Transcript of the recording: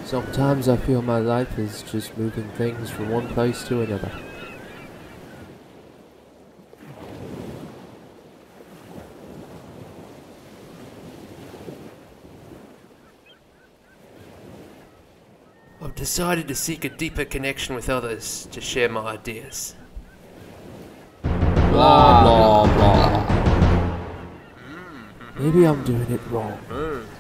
Sometimes I feel my life is just moving things from one place to another. I've decided to seek a deeper connection with others to share my ideas. Blah blah blah. Maybe I'm doing it wrong.